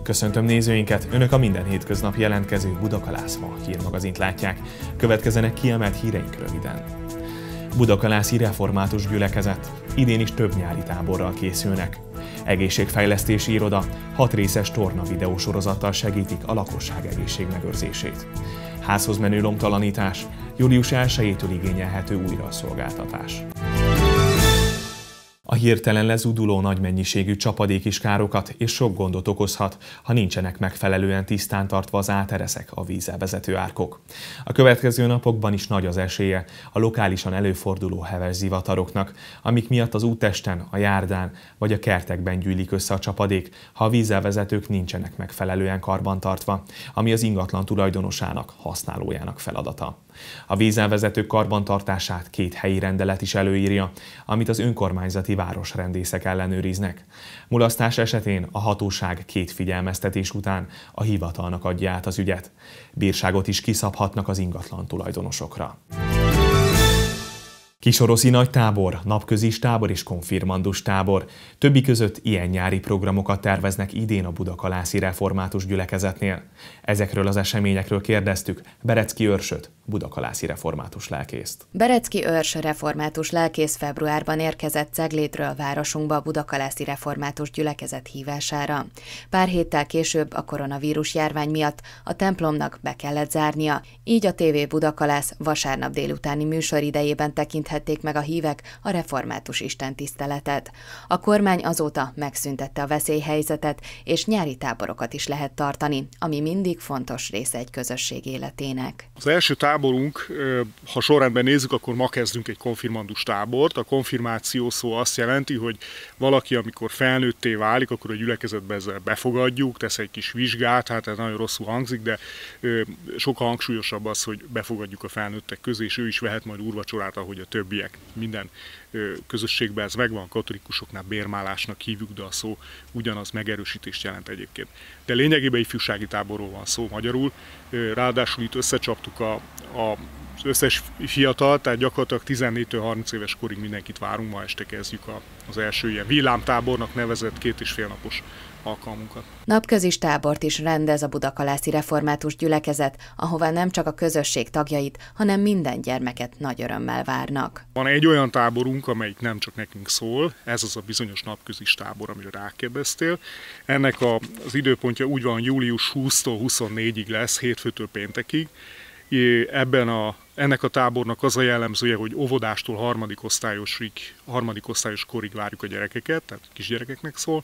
Köszöntöm nézőinket! Önök a minden hétköznap jelentkező Budakalász Ma hírmagazint látják. Következenek kiemelt híreink röviden. Budakalászi református gyülekezet. Idén is több nyári táborral készülnek. Egészségfejlesztési iroda 6 részes torna videósorozattal segítik a lakosság egészségmegőrzését. Házhoz menő lomtalanítás. Július 1-től igényelhető újra a szolgáltatás. A hirtelen lezúduló nagy mennyiségű csapadék is károkat és sok gondot okozhat, ha nincsenek megfelelően tisztán tartva az átereszek, a vízzel vezető árkok. A következő napokban is nagy az esélye a lokálisan előforduló heves zivataroknak, amik miatt az úttesten, a járdán vagy a kertekben gyűlik össze a csapadék, ha a vízzel vezetők nincsenek megfelelően karbantartva, ami az ingatlan tulajdonosának, használójának feladata. A vízelvezetők karbantartását 2 helyi rendelet is előírja, amit az önkormányzati városrendészek ellenőriznek. Mulasztás esetén a hatóság 2 figyelmeztetés után a hivatalnak adja át az ügyet. Bírságot is kiszabhatnak az ingatlan tulajdonosokra. Kisoroszi nagy tábor, napközis tábor és konfirmandus tábor. Többi között ilyen nyári programokat terveznek idén a Budakalászi Református Gyülekezetnél. Ezekről az eseményekről kérdeztük Berecki Őrsöt, budakalászi református lelkészt. Berecki Őrs református lelkész februárban érkezett Ceglédről városunkba a Budakalászi Református Gyülekezet hívására. Pár héttel később a koronavírus járvány miatt a templomnak be kellett zárnia, így a TV Budakalász vasárnap délutáni műsoridejében tekinthették meg a hívek a református istentiszteletet. A kormány azóta megszüntette a veszélyhelyzetet, és nyári táborokat is lehet tartani, ami mindig fontos része egy közösség életének. Az első táborunk, ha sorrendben nézzük, akkor ma kezdünk egy konfirmandus tábort. A konfirmáció szó azt jelenti, hogy valaki, amikor felnőtté válik, akkor a gyülekezetbe ezzel befogadjuk, tesz egy kis vizsgát, hát ez nagyon rosszul hangzik, de sokkal hangsúlyosabb az, hogy befogadjuk a felnőttek közé, és ő is vehet majd úrvacsorát, ahogy a többiek. Minden közösségben ez megvan, katolikusoknál bérmálásnak hívjuk, de a szó ugyanaz, megerősítést jelent egyébként. De lényegében ifjúsági táborról van szó magyarul, ráadásul itt összecsaptuk az összes fiatal, tehát gyakorlatilag 14-től 30 éves korig mindenkit várunk, ma este kezdjük az első ilyen villámtábornak nevezett 2,5 napos alkalmunkat. Napközis tábort is rendez a Budakalászi Református Gyülekezet, ahová nem csak a közösség tagjait, hanem minden gyermeket nagy örömmel várnak. Van egy olyan táborunk, amelyik nem csak nekünk szól, ez az a bizonyos napközis tábor, amire rákérdeztél. Ennek az időpontja úgy van, július 20-tól 24-ig lesz, hétfőtől péntekig. Ennek a tábornak az a jellemzője, hogy óvodástól harmadik osztályos korig várjuk a gyerekeket, tehát kisgyerekeknek szól.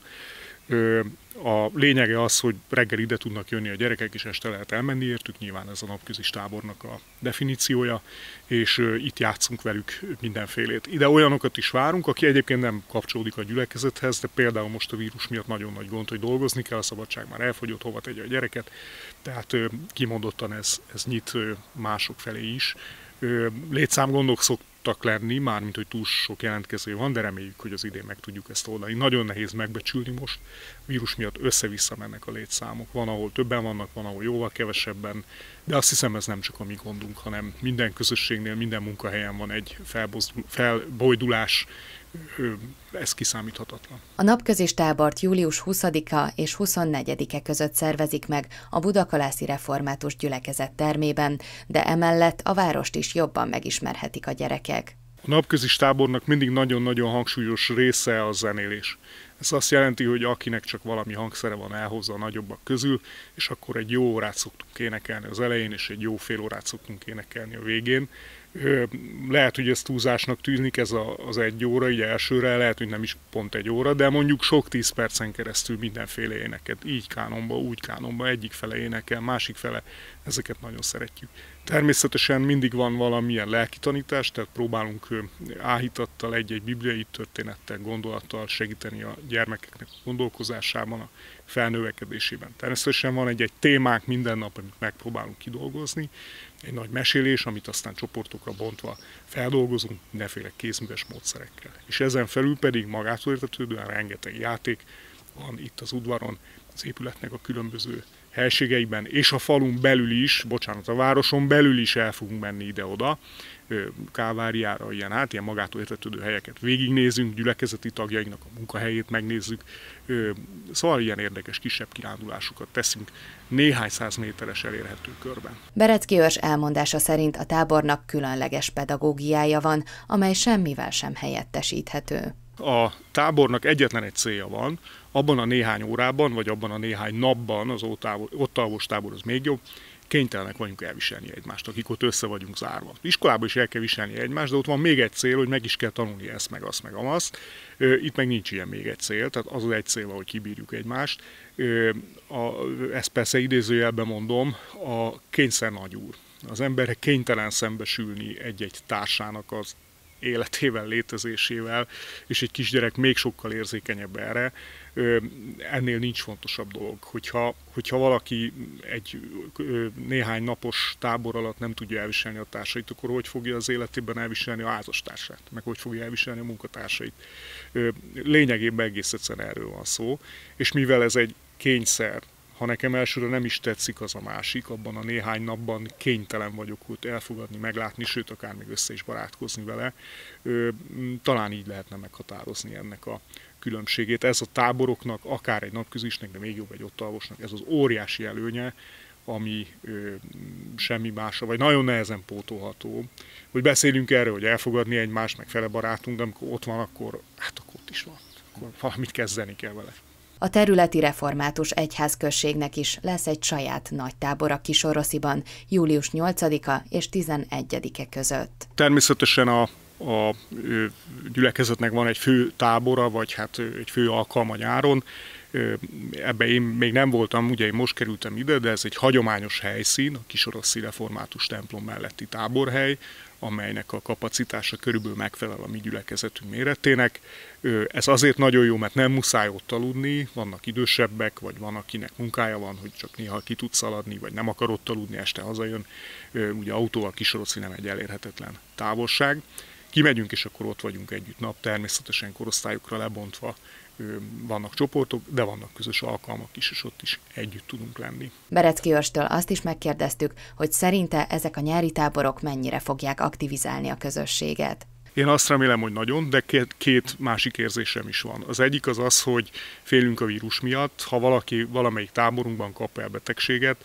A lényege az, hogy reggel ide tudnak jönni a gyerekek, és este lehet elmenni értük, nyilván ez a napközis tábornak a definíciója, és itt játszunk velük mindenfélét. Ide olyanokat is várunk, aki egyébként nem kapcsolódik a gyülekezethez, de például most a vírus miatt nagyon nagy gond, hogy dolgozni kell, a szabadság már elfogyott, hova tegye a gyereket, tehát kimondottan ez nyit mások felé is. Létszámgondok szoktak lenni, mármint hogy túl sok jelentkező van, de reméljük, hogy az idén meg tudjuk ezt oldani. Nagyon nehéz megbecsülni most, a vírus miatt össze-vissza mennek a létszámok. Van, ahol többen vannak, van, ahol jóval kevesebben, de azt hiszem, ez nem csak a mi gondunk, hanem minden közösségnél, minden munkahelyen van egy felbojdulás, ez kiszámíthatatlan. A napközis tábort július 20-a és 24-e között szervezik meg a Budakalászi Református Gyülekezet termében, de emellett a várost is jobban megismerhetik a gyerekek. A napközis tábornak mindig nagyon-nagyon hangsúlyos része a zenélés. Ez azt jelenti, hogy akinek csak valami hangszere van, elhozza a nagyobbak közül, és akkor egy jó órát szoktunk énekelni az elején, és egy jó fél órát szoktunk énekelni a végén. Lehet, hogy ez túlzásnak tűnik, ez az 1 óra, így elsőre, lehet, hogy nem is pont 1 óra, de mondjuk sok 10 percen keresztül mindenféle éneket, így kánonba, úgy kánonba, egyik fele énekel, másik fele, ezeket nagyon szeretjük. Természetesen mindig van valamilyen lelkitanítás, tehát próbálunk áhítattal, egy-egy bibliai történettel, gondolattal segíteni a gyermekeknek a gondolkozásában, a felnövekedésében. Természetesen van egy témánk minden nap, amit megpróbálunk kidolgozni, egy nagy mesélés, amit aztán csoportokra bontva feldolgozunk mindenféle kézműves módszerekkel. És ezen felül pedig magától értetődően rengeteg játék van itt az udvaron, az épületnek a különböző helységeiben, és a falun belül is, a városon belül is el fogunk menni ide-oda, Kálváriára, ilyen magától értetődő helyeket végignézünk, gyülekezeti tagjainknak a munkahelyét megnézzük, szóval ilyen érdekes kisebb kirándulásokat teszünk néhány száz méteres elérhető körben. Berecki őrs elmondása szerint a tábornak különleges pedagógiája van, amely semmivel sem helyettesíthető. A tábornak egyetlen egy célja van, abban a néhány órában, vagy abban a néhány napban, az ott alvós tábor az még jobb, kénytelenek vagyunk elviselni egymást, akik ott össze vagyunk zárva. Iskolában is el kell viselni egymást, de ott van még egy cél, hogy meg is kell tanulni ezt, meg azt, meg amazt. Itt meg nincs ilyen még egy cél, tehát az egy cél, hogy kibírjuk egymást. Ezt persze idézőjelben mondom, a kényszer nagyúr. Az emberek kénytelen szembesülni egy-egy társának az életével, létezésével, és egy kisgyerek még sokkal érzékenyebb erre. Ennél nincs fontosabb dolog. Hogyha valaki egy néhány napos tábor alatt nem tudja elviselni a társait, akkor hogy fogja az életében elviselni a házastársát, meg hogy fogja elviselni a munkatársait. Lényegében egész egyszerűen erről van szó, és mivel ez egy kényszer, ha nekem elsőre nem is tetszik az a másik, abban a néhány napban kénytelen vagyok őt elfogadni, meglátni, sőt, akár még össze is barátkozni vele, talán így lehetne meghatározni ennek a különbségét. Ez a táboroknak, akár egy napközisnek, de még jobb egy ott alvosnak, ez az óriási előnye, ami semmi másra, vagy nagyon nehezen pótolható. Hogy beszélünk erről, hogy elfogadni egymást, meg fele barátunk, de amikor ott van, akkor ott is van. Akkor valamit kezdeni kell vele. A területi református egyházközségnek is lesz egy saját nagy tábora Kisorossziban, július 8-a és 11-e között. Természetesen a gyülekezetnek van egy fő tábora, vagy egy fő alkalma nyáron. Ebben én még nem voltam, ugye én most kerültem ide, de ez egy hagyományos helyszín, a Kisorosszi református templom melletti táborhely, amelynek a kapacitása körülbelül megfelel a mi gyülekezetünk méretének. Ez azért nagyon jó, mert nem muszáj ott aludni, vannak idősebbek, vagy van, akinek munkája van, hogy csak néha ki tud szaladni, vagy nem akar ott aludni, este hazajön. Ugye autóval Kisoroszi nem egy elérhetetlen távolság. Kimegyünk, és akkor ott vagyunk együtt nap, természetesen korosztályokra lebontva. Vannak csoportok, de vannak közös alkalmak is, és ott is együtt tudunk lenni. Berecki őrstől azt is megkérdeztük, hogy szerinte ezek a nyári táborok mennyire fogják aktivizálni a közösséget. Én azt remélem, hogy nagyon, de két másik érzésem is van. Az egyik az, hogy félünk a vírus miatt, ha valaki valamelyik táborunkban kap el betegséget,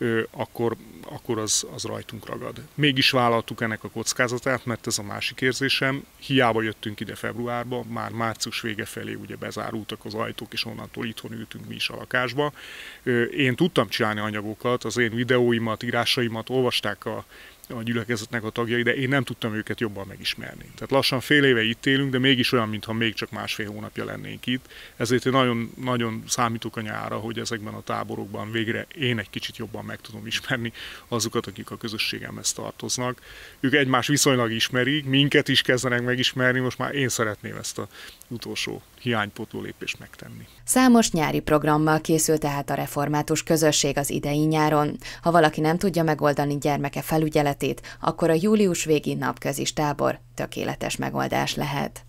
akkor az rajtunk ragad. Mégis vállaltuk ennek a kockázatát, mert ez a másik érzésem. Hiába jöttünk ide februárba, már március vége felé ugye bezárultak az ajtók, és onnantól itthon ültünk mi is a lakásba. Én tudtam csinálni anyagokat, az én videóimat, írásaimat olvasták a gyülekezetnek a tagjai, de én nem tudtam őket jobban megismerni. Tehát lassan fél éve itt élünk, de mégis olyan, mintha még csak másfél hónapja lennénk itt. Ezért én nagyon, nagyon számítok a nyárra, hogy ezekben a táborokban végre én egy kicsit jobban meg tudom ismerni azokat, akik a közösségemhez tartoznak. Ők egymást viszonylag ismerik, minket is kezdenek megismerni, most már én szeretném ezt az utolsó hiánypótló lépést megtenni. Számos nyári programmal készül tehát a református közösség az idei nyáron. Ha valaki nem tudja megoldani gyermeke felügyeletét, akkor a július végi napközis tábor tökéletes megoldás lehet.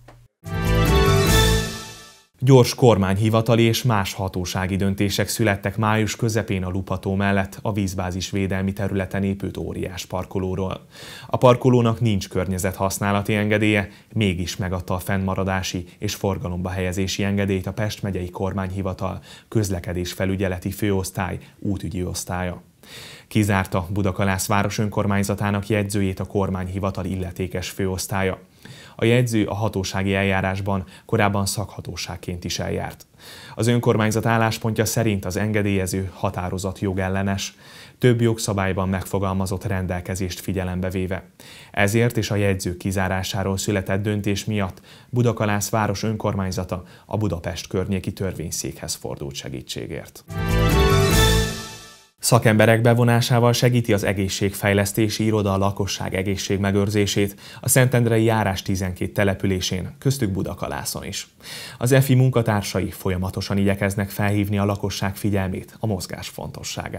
Gyors kormányhivatali és más hatósági döntések születtek május közepén a Lupató mellett a vízbázis védelmi területen épült óriás parkolóról. A parkolónak nincs környezethasználati engedélye, mégis megadta a fennmaradási és forgalomba helyezési engedélyt a Pest megyei kormányhivatal közlekedésfelügyeleti főosztály útügyi osztálya. Kizárta Budakalász város önkormányzatának jegyzőjét a kormányhivatal illetékes főosztálya. A jegyző a hatósági eljárásban korábban szakhatóságként is eljárt. Az önkormányzat álláspontja szerint az engedélyező határozat jogellenes, több jogszabályban megfogalmazott rendelkezést figyelembe véve. Ezért és a jegyző kizárásáról született döntés miatt Budakalász város önkormányzata a Budapest környéki törvényszékhez fordult segítségért. Szakemberek bevonásával segíti az egészségfejlesztési iroda a lakosság egészségmegőrzését a Szentendrei járás 12 településén, köztük Budakalászon is. Az EFI munkatársai folyamatosan igyekeznek felhívni a lakosság figyelmét a mozgás fontosságára.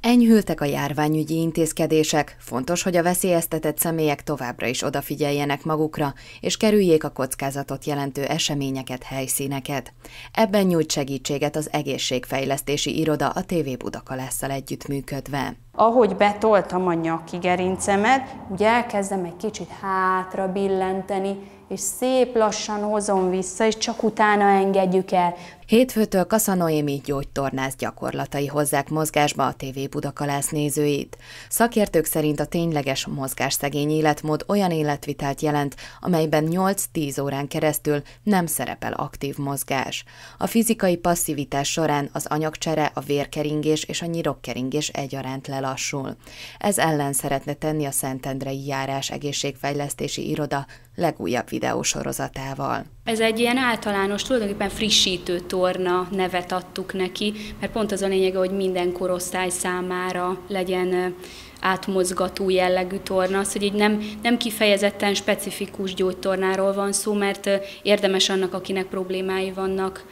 Enyhültek a járványügyi intézkedések, fontos, hogy a veszélyeztetett személyek továbbra is odafigyeljenek magukra, és kerüljék a kockázatot jelentő eseményeket, helyszíneket. Ebben nyújt segítséget az Egészségfejlesztési Iroda a TV Budakalásszal együttműködve. Ahogy betoltam a nyaki gerincemet, ugye elkezdem egy kicsit hátra billenteni, és szép lassan hozom vissza, és csak utána engedjük el. Hétfőtől Kassa Noémi gyógytornász gyakorlatai hozzák mozgásba a TV Budakalász nézőit. Szakértők szerint a tényleges mozgásszegény életmód olyan életvitelt jelent, amelyben 8-10 órán keresztül nem szerepel aktív mozgás. A fizikai passzivitás során az anyagcsere, a vérkeringés és a nyirokkeringés egyaránt lelassul. Ez ellen szeretne tenni a Szentendrei Járás Egészségfejlesztési Iroda legújabb videósorozatával. Ez egy ilyen általános, tulajdonképpen frissítő torna nevet adtuk neki, mert pont az a lényege, hogy minden korosztály számára legyen átmozgató jellegű torna, az, hogy így nem kifejezetten specifikus gyógytornáról van szó, mert érdemes annak, akinek problémái vannak,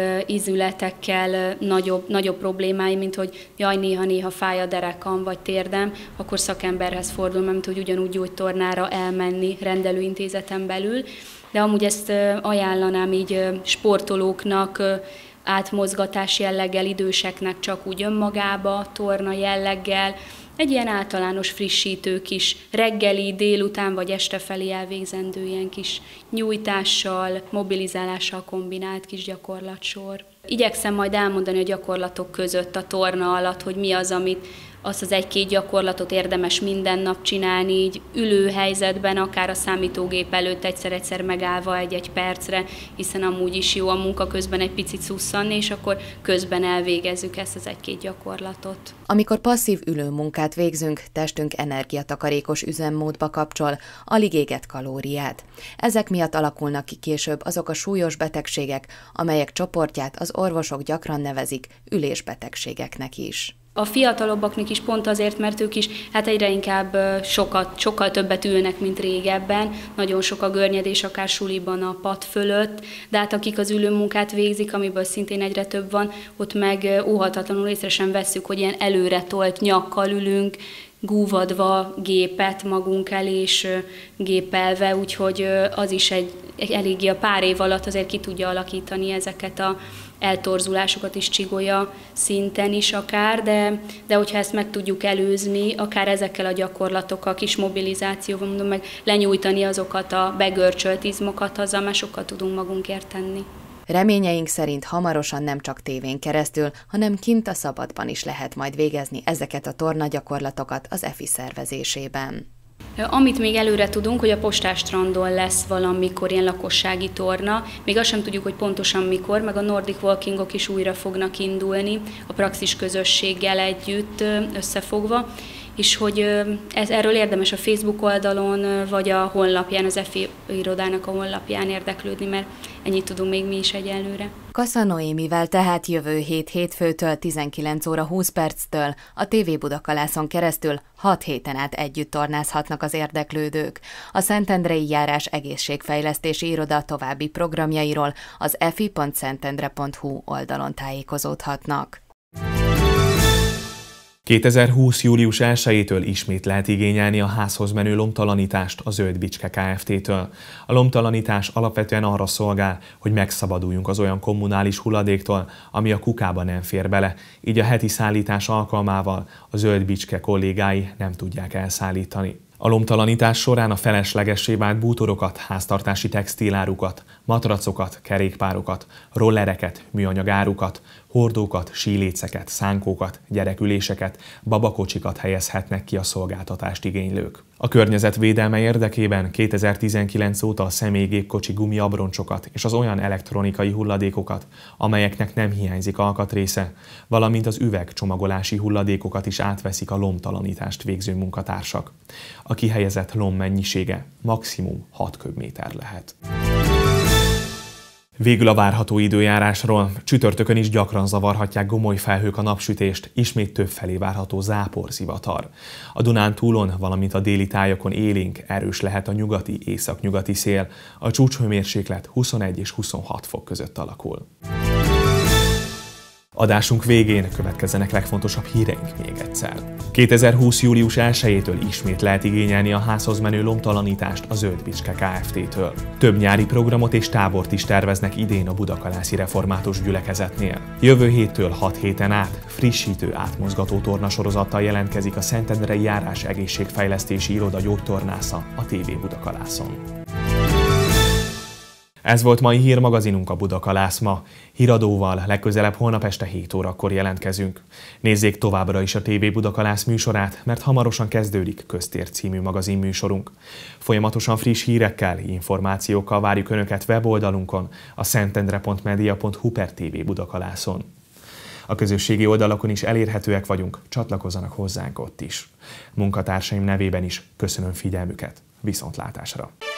ízületekkel, nagyobb problémái, mint hogy jaj, néha fáj a derekam vagy térdem, akkor szakemberhez fordul, mert hogy ugyanúgy gyógytornára elmenni rendelőintézeten belül. De amúgy ezt ajánlanám így sportolóknak, átmozgatás jelleggel, időseknek csak úgy önmagába, torna jelleggel, egy ilyen általános frissítő kis reggeli, délután vagy este felé elvégzendő ilyen kis nyújtással, mobilizálással kombinált kis gyakorlatsor. Igyekszem majd elmondani a gyakorlatok között a torna alatt, hogy mi az, amit azt az egy-két gyakorlatot érdemes minden nap csinálni, így ülő helyzetben, akár a számítógép előtt egyszer-egyszer megállva egy-egy percre, hiszen amúgy is jó a munka közben egy picit szusszanni, és akkor közben elvégezzük ezt az egy-két gyakorlatot. Amikor passzív ülőmunkát végzünk, testünk energiatakarékos üzemmódba kapcsol, alig éget kalóriát. Ezek miatt alakulnak ki később azok a súlyos betegségek, amelyek csoportját az orvosok gyakran nevezik ülésbetegségeknek is. A fiatalabbaknak is pont azért, mert ők is egyre inkább sokkal többet ülnek, mint régebben, nagyon sok a görnyedés, akár suliban a pad fölött, de akik az ülőmunkát végzik, amiből szintén egyre több van, ott meg óhatatlanul észre sem vesszük, hogy ilyen előre tolt nyakkal ülünk, gúvadva gépet magunk elé és gépelve, úgyhogy az is eléggé a pár év alatt azért ki tudja alakítani ezeket a eltorzulásokat is csigolya szinten is akár, de hogyha ezt meg tudjuk előzni, akár ezekkel a gyakorlatokkal, kis mobilizációval, mondom meg, lenyújtani azokat a begörcsölt izmokat, azzal már sokkal tudunk magunkért tenni. Reményeink szerint hamarosan nem csak tévén keresztül, hanem kint a szabadban is lehet majd végezni ezeket a tornagyakorlatokat az EFI szervezésében. Amit még előre tudunk, hogy a Postás-strandon lesz valamikor ilyen lakossági torna, még azt sem tudjuk, hogy pontosan mikor, meg a Nordic Walkingok is újra fognak indulni, a praxis közösséggel együtt összefogva, és hogy erről érdemes a Facebook oldalon, vagy a honlapján, az EFI irodának a honlapján érdeklődni, mert ennyit tudunk még mi is egyelőre. Kassa Noémivel tehát jövő hétfőtől 19 óra 20 perctől a TV Budakalászon keresztül 6 héten át együtt tornázhatnak az érdeklődők. A Szentendrei Járás Egészségfejlesztési Iroda további programjairól az efi.szentendre.hu oldalon tájékozódhatnak. 2020. július 1-től ismét lehet igényelni a házhoz menő lomtalanítást a Zöld Bicske Kft-től. A lomtalanítás alapvetően arra szolgál, hogy megszabaduljunk az olyan kommunális hulladéktól, ami a kukába nem fér bele, így a heti szállítás alkalmával a Zöld Bicske kollégái nem tudják elszállítani. A lomtalanítás során a feleslegessé vált bútorokat, háztartási textilárukat, matracokat, kerékpárokat, rollereket, műanyagárukat, hordókat, síléceket, szánkókat, gyereküléseket, babakocsikat helyezhetnek ki a szolgáltatást igénylők. A környezetvédelme érdekében 2019 óta a személygépkocsi gumiabroncsokat és az olyan elektronikai hulladékokat, amelyeknek nem hiányzik alkatrésze, valamint az üvegcsomagolási hulladékokat is átveszik a lomtalanítást végző munkatársak. A kihelyezett lom mennyisége maximum 6 köbméter lehet. Végül a várható időjárásról. Csütörtökön is gyakran zavarhatják gomoly felhők a napsütést, ismét többfelé várható záporzivatar. A Dunántúlon, valamint a déli tájakon élénk, erős lehet a nyugati, északnyugati szél. A csúcshőmérséklet 21 és 26 fok között alakul. Adásunk végén következzenek legfontosabb híreink még egyszer. 2020. július 1-től ismét lehet igényelni a házhoz menő lomtalanítást a Zöld Bicske Kft-től. Több nyári programot és tábort is terveznek idén a Budakalászi Református Gyülekezetnél. Jövő héttől 6 héten át frissítő átmozgató tornasorozattal jelentkezik a Szentendrei Járás Egészségfejlesztési Iroda gyógytornásza a TV Budakalászon. Ez volt mai hírmagazinunk, a Budakalász ma. Híradóval legközelebb holnap este 7 órakor jelentkezünk. Nézzék továbbra is a TV Budakalász műsorát, mert hamarosan kezdődik Köztér című magazinműsorunk. Folyamatosan friss hírekkel, információkkal várjuk Önöket weboldalunkon, a szentendre.media.hu/TV Budakalászon. A közösségi oldalakon is elérhetőek vagyunk, csatlakozzanak hozzánk ott is. Munkatársaim nevében is köszönöm figyelmüket, viszontlátásra!